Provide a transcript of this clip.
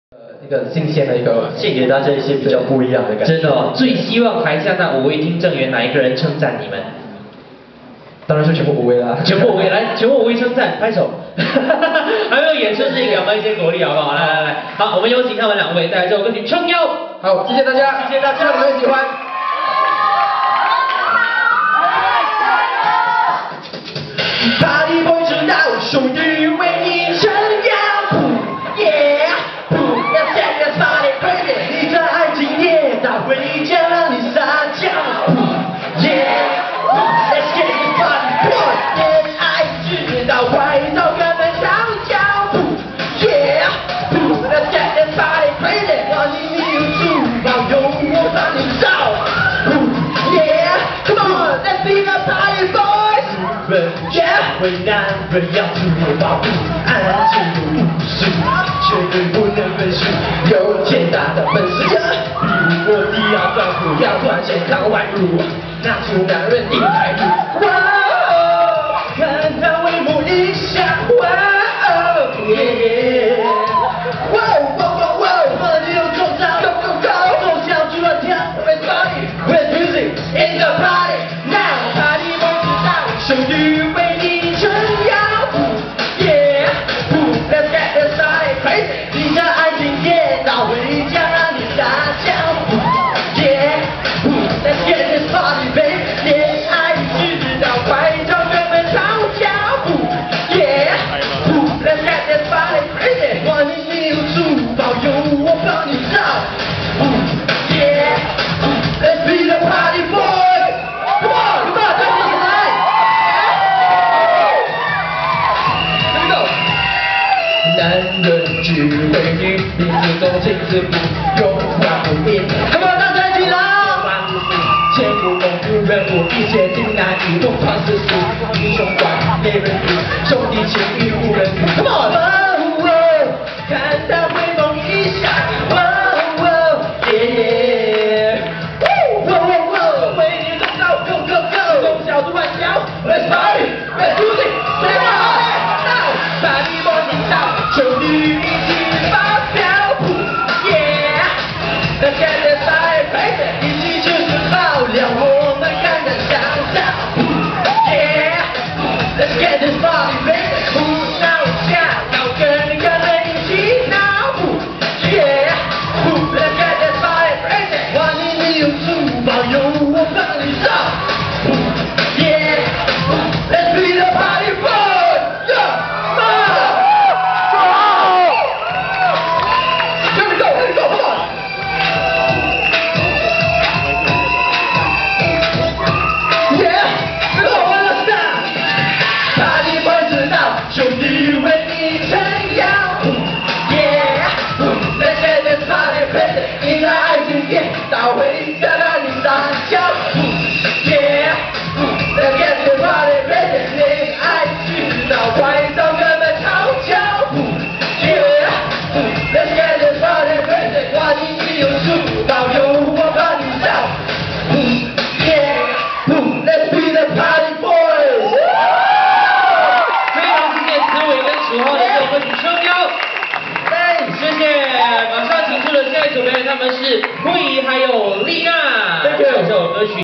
一个新鲜的一个， 献给大家一些比较不一样的感觉。 真的哦，最希望台下那5位听证员哪一个人称赞你们？ 当然是全部5位啦。 全部5位来，全部5位称赞，拍手。还没有演出之前给我们一些鼓励好不好？来，好，我们有请他们2位带来这首歌曲《撑腰》。 好，谢谢大家， 谢谢大家， 希望你们喜欢。 Party boy 知道，终于为你撑腰，Yeah， 要 set the party crazy， 你的爱情跌倒，回家让你撒娇，Yeah，Let's get this party boy， 恋爱知道，快到跟们跳脚，Yeah，Let's get this party crazy， 我你有主保佑我帮你照，Yeah，Come on，Let's be the party boys。Yeah， 为男人要自我保护，安静的武士，绝对不能分输。有天大的本事呀，比我地要专注，要赚钱靠外入，拿出男人的态度。哇哦，看他为我一笑，哇哦，耶！哇哦哇哦哇哦，和你有中招 ，Go Go Go， 从小就要跳 ，Let's party，With music in the party，Now party 我知道，终于为你。你的爱情跌倒，回家让你撒娇，Yeah，Let's get this party baby， 恋爱知道，快找人们吵架，Yeah，Let's get this party crazy， 我你有主保佑我帮你照，Yeah，Let's be the party boy，Come on，Come on， 站起来 ，Here we go， 男人。只为你，你自动亲自不用换不变。Come on， 大家一起来！千古功夫人物，一切尽难移动传世俗，英雄馆没人顾，兄弟情义无人顾。Come on， 看他回眸一笑，为你动刀 ，Go Go Go， 从小就玩摇 ，Let's party，Let's do it，Say what，Now，party boy 你到，兄弟。Let's get this party crazy， 一起就是好，让我们看得上上 ，Yeah，Let's get this party crazy， 不闹架，要跟人一起闹，Yeah，Let's get this party crazy， 哇你有主保佑我帮你照，Yeah，Let's be the party boy，Yeah，兄弟为你撑腰 ，Yeah，Let's get this party crazy， 你的爱情跌倒，回家让你撒娇 ，Yeah，Let's get this party crazy， 恋爱知道，快到跟们吵架 ，Yeah，Let's get this party crazy， 哇你有主保佑我帮你照 ，Yeah，Let's be the party boys。 10号的这首歌曲《撑腰》，谢谢。马上请出的下一组表演，他们是慧仪还有丽娜。这首歌曲。